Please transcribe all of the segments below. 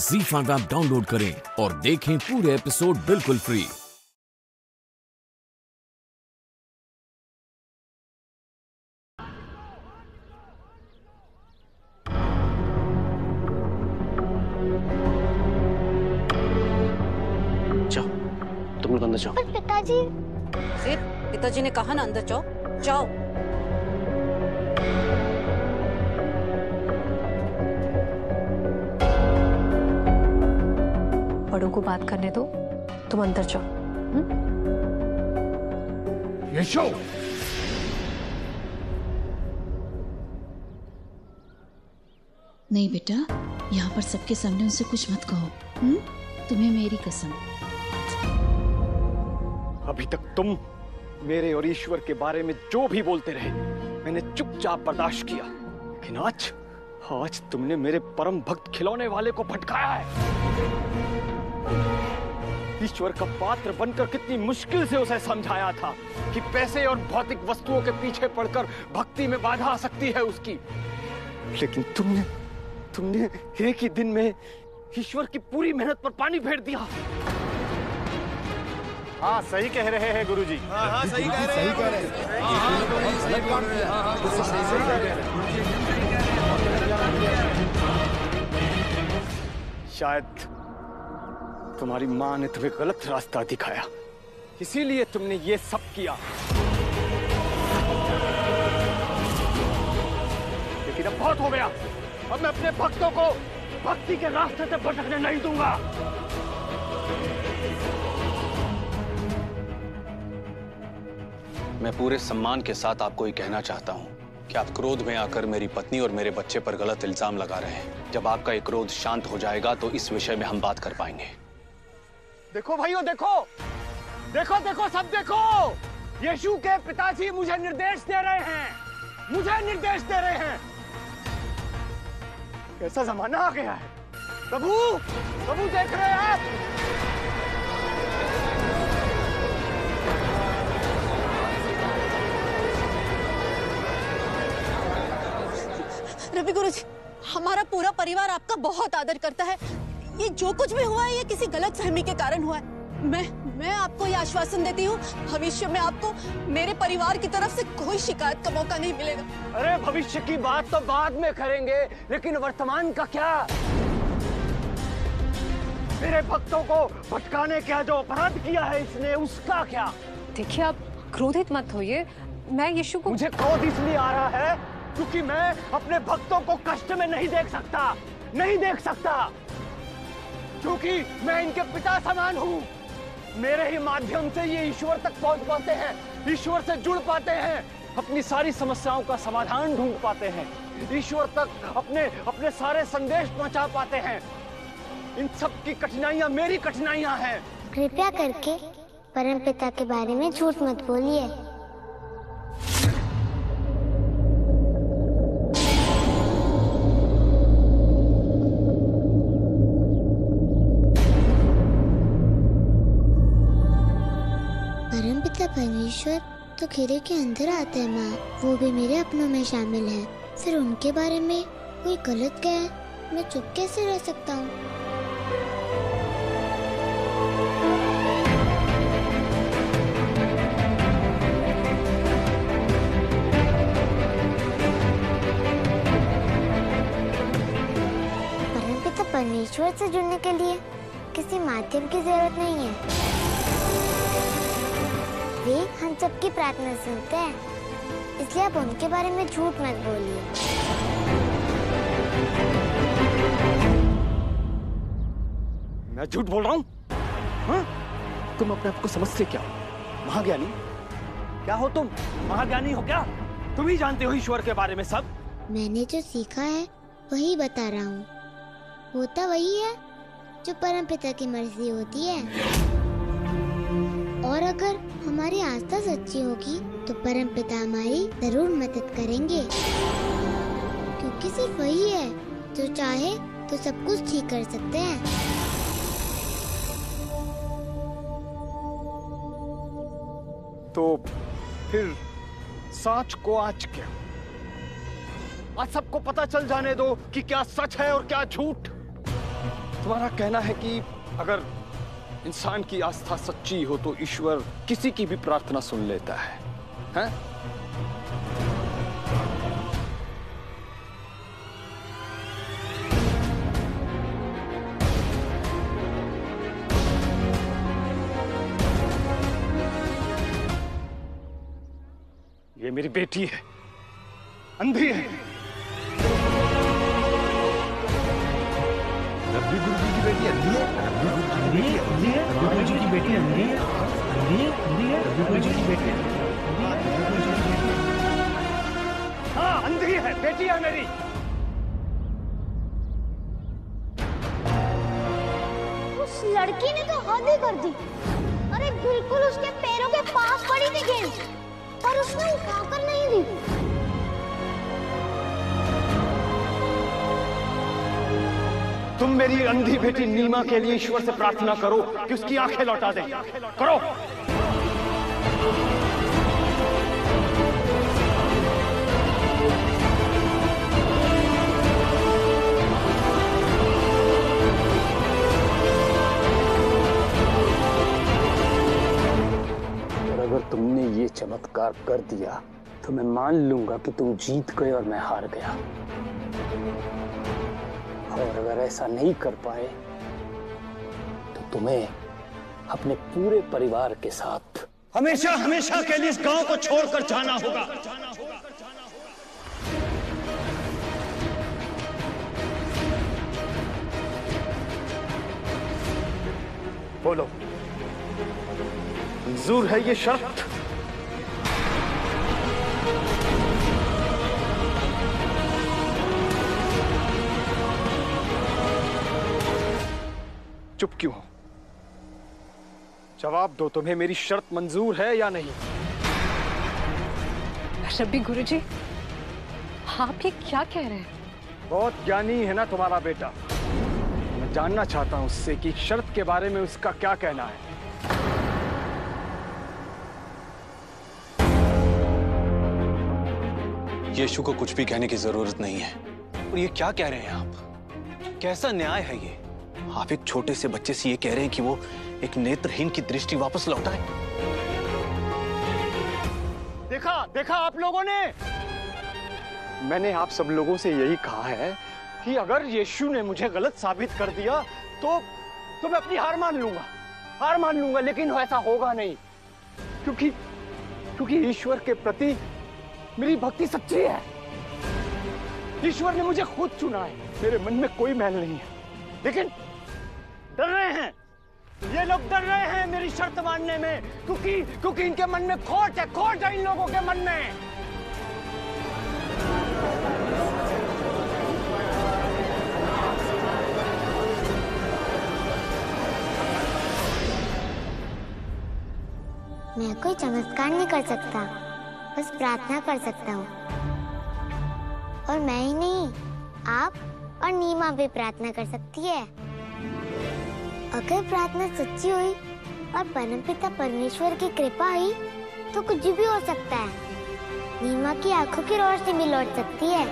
ZEE5 app download करें और देखें पूरे एपिसोड बिल्कुल फ्री। जाओ, तुम लोग अंदर जाओ। पर पिताजी। फिर पिताजी ने कहा ना अंदर जाओ, जाओ। बड़ों को बात करने दो, तुम अंदर जाओ। यशो, नहीं बेटा, यहाँ पर सबके सामने उनसे कुछ मत कहो। तुम्हें मेरी कसम। अभी तक तुम मेरे और ईश्वर के बारे में जो भी बोलते रहे, मैंने चुपचाप बर्दाश्त किया। लेकिन आज तुमने मेरे परम भक्त खिलौने वाले को भटकाया है। ईश्वर का पात्र बनकर कितनी मुश्किल से उसे समझाया था कि पैसे और भौतिक वस्तुओं के पीछे पड़कर भक्ति में बाधा आ सकती है उसकी। लेकिन तुमने एक ही दिन में ईश्वर की पूरी मेहनत पर पानी फेर दिया। हाँ, सही कह रहे हैं गुरुजी। हाँ, सही कह रहे हैं। शायद तुम्हारी माँ ने तुम्हें गलत रास्ता दिखाया, इसीलिए तुमने ये सब किया। लेकिन अब बहुत हो गया। अब मैं अपने भक्तों को भक्ति के रास्ते से भटकने नहीं दूंगा। मैं पूरे सम्मान के साथ आपको ये कहना चाहता हूँ कि आप क्रोध में आकर मेरी पत्नी और मेरे बच्चे पर गलत इल्जाम लगा रहे हैं। जब आपका ये क्रोध शांत हो जाएगा तो इस विषय में हम बात कर पाएंगे। देखो भाइयों, देखो देखो देखो, सब देखो। यीशु के पिताजी मुझे निर्देश दे रहे हैं, कैसा जमाना आ गया है। प्रभु देख रहे हैं आप। रवि गुरुजी, हमारा पूरा परिवार आपका बहुत आदर करता है। ये जो कुछ भी हुआ है ये किसी गलतफहमी के कारण हुआ है। मैं आपको ये आश्वासन देती हूँ, भविष्य में आपको मेरे परिवार की तरफ से कोई शिकायत का मौका नहीं मिलेगा। अरे भविष्य की बात तो बाद में करेंगे, लेकिन वर्तमान का क्या? मेरे भक्तों को भटकाने का जो अपराध किया है इसने, उसका क्या? देखिए, आप क्रोधित मत होइए। मैं यीशु को मुझे क्रोध इसलिए आ रहा है क्योंकि मैं अपने भक्तों को कष्ट में नहीं देख सकता, क्योंकि मैं इनके पिता समान हूँ। मेरे ही माध्यम से ये ईश्वर तक पहुँच पाते हैं, ईश्वर से जुड़ पाते हैं, अपनी सारी समस्याओं का समाधान ढूंढ पाते हैं, ईश्वर तक अपने सारे संदेश पहुँचा पाते हैं। इन सब की कठिनाइयाँ मेरी कठिनाइयाँ हैं। कृपया करके परमपिता के बारे में झूठ मत बोलिए। परमपिता परमेश्वर तो घेरे के अंदर आते हैं माँ, वो भी मेरे अपनों में शामिल है। फिर उनके बारे में कोई गलत कहे, मैं चुप कैसे रह सकता हूँ? परमपिता परमेश्वर से जुड़ने के लिए किसी माध्यम की जरूरत नहीं है। वे हम सबकी प्रार्थना सुनते हैं, इसलिए आप उनके बारे में झूठ मत बोलिए। मैं झूठ बोल रहा हूँ? हाँ? तुम अपने आप को समझते क्या? महाज्ञानी? क्या हो तुम? महाज्ञानी हो क्या? तुम ही जानते हो ईश्वर के बारे में सब। मैंने जो सीखा है वही बता रहा हूँ। होता वही है जो परमपिता की मर्जी होती है। और अगर हमारी आस्था सच्ची होगी तो परमपिता हमारी जरूर मदद करेंगे, क्योंकि सिर्फ वही है जो चाहे तो सब कुछ ठीक कर सकते हैं। तो फिर सच को आज क्या? आज सबको पता चल जाने दो कि क्या सच है और क्या झूठ। तुम्हारा कहना है कि अगर इंसान की आस्था सच्ची हो तो ईश्वर किसी की भी प्रार्थना सुन लेता है, हैं? ये मेरी बेटी है, अंधी है। रब्बी गुरुजी की बेटी अंधी है। रब्बी गुरुजी की बेटी अंधी है। रब्बी गुरुजी की बेटी हाँ, अंधी है, बेटी है मेरी। उस लड़की ने तो हद ही कर दी। अरे बिल्कुल उसके पैरों के पास पड़ी थी गेंद, पर उसने उठाकर नहीं दी। तुम मेरी अंधी बेटी नीमा के लिए ईश्वर से प्रार्थना करो कि उसकी आंखें लौटा दे। करो। और अगर तुमने ये चमत्कार कर दिया तो मैं मान लूंगा कि तुम जीत गए और मैं हार गया। और अगर ऐसा नहीं कर पाए तो तुम्हें अपने पूरे परिवार के साथ हमेशा हमेशा के लिए इस गांव को छोड़कर जाना होगा। बोलो, मंजूर है ये शर्त? चुप क्यों हो? जवाब दो, तुम्हें मेरी शर्त मंजूर है या नहीं? रब्बी गुरुजी, आप ये क्या कह रहे हैं? बहुत ज्ञानी है ना तुम्हारा बेटा। मैं जानना चाहता हूं उससे कि शर्त के बारे में उसका क्या कहना है। यीशु को कुछ भी कहने की जरूरत नहीं है। और ये क्या कह रहे हैं आप? कैसा न्याय है ये? आप एक छोटे से बच्चे से ये कह रहे हैं कि वो एक नेत्रहीन की दृष्टि वापस लौटाए? देखा देखा आप लोगों ने? मैंने आप सब लोगों से यही कहा है कि अगर यीशु ने मुझे गलत साबित कर दिया तो मैं अपनी हार मान लूंगा, लेकिन ऐसा होगा नहीं, क्योंकि ईश्वर के प्रति मेरी भक्ति सच्ची है। ईश्वर ने मुझे खुद चुना है, मेरे मन में कोई मैल नहीं है। लेकिन डर रहे हैं, ये लोग डर रहे हैं मेरी शर्त मानने में, क्योंकि इनके मन में खोट है इन लोगों के मन में। मैं कोई चमत्कार नहीं कर सकता, बस प्रार्थना कर सकता हूँ। और मैं ही नहीं, आप और नीमा भी प्रार्थना कर सकती है। अगर प्रार्थना सच्ची हुई और परमपिता परमेश्वर की कृपा हुई तो कुछ भी हो सकता है। नीमा की आंखों की रोशनी भी लौट सकती है।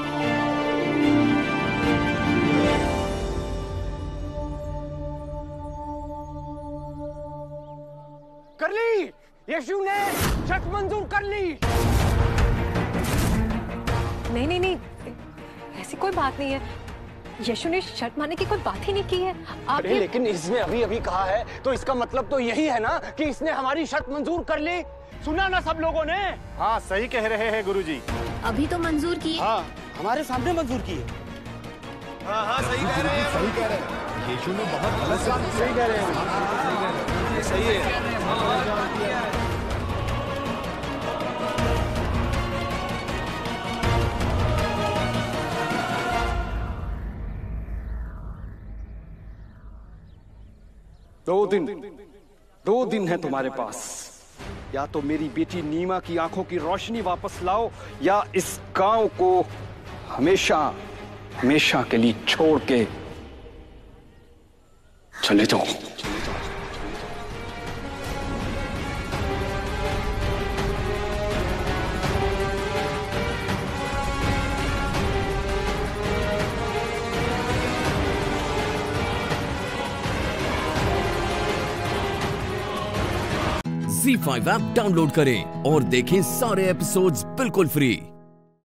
कर ली, यीशु ने शर्त मंजूर कर ली। नहीं, ऐसी कोई बात नहीं है। यीशु ने शर्त मानने की कोई बात ही नहीं की है। अरे लेकिन इसने अभी कहा है, तो इसका मतलब तो यही है ना कि इसने हमारी शर्त मंजूर कर ली। सुना ना सब लोगों ने? हाँ, सही कह रहे हैं गुरुजी। अभी तो मंजूर की। हाँ, हमारे सामने मंजूर की है। हाँ, सही कह रहे हैं। यीशु ने बहुत गलत सही कह रहे हैं। सही है। दो दिन है तुम्हारे पास। या तो मेरी बेटी नीमा की आंखों की रोशनी वापस लाओ, या इस गांव को हमेशा के लिए छोड़ के चले जाओ। ZEE5 ऐप डाउनलोड करें और देखें सारे एपिसोड्स बिल्कुल फ्री।